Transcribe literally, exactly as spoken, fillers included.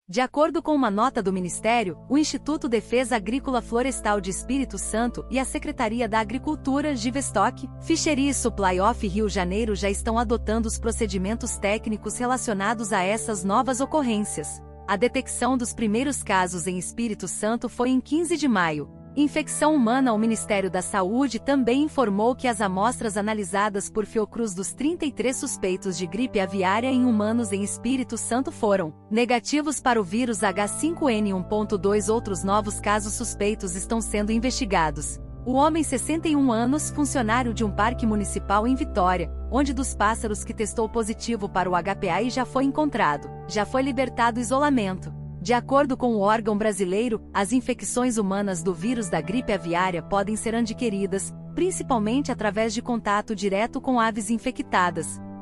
De acordo com uma nota do Ministério, o Instituto Defesa Agrícola Florestal de Espírito Santo e a Secretaria da Agricultura, Livestock, Fisheries e Supply of Rio de Janeiro já estão adotando os procedimentos técnicos relacionados a essas novas ocorrências. A detecção dos primeiros casos em Espírito Santo foi em quinze de maio. Infecção humana. O Ministério da Saúde também informou que as amostras analisadas por Fiocruz dos trinta e três suspeitos de gripe aviária em humanos em Espírito Santo foram negativos para o vírus H cinco N um ponto dois. Outros novos casos suspeitos estão sendo investigados. O homem, sessenta e um anos, funcionário de um parque municipal em Vitória, onde dos pássaros que testou positivo para o H P A e já foi encontrado, já foi libertado do isolamento. De acordo com o órgão brasileiro, as infecções humanas do vírus da gripe aviária podem ser adquiridas, principalmente através de contato direto com aves infectadas.